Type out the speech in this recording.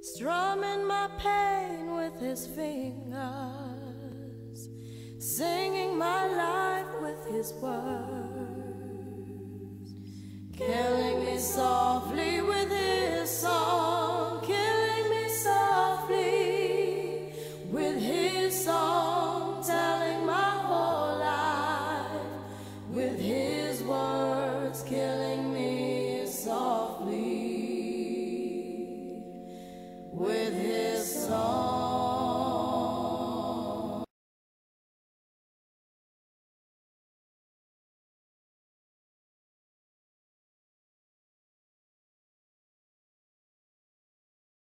strumming my pain with his fingers, singing my life with his words.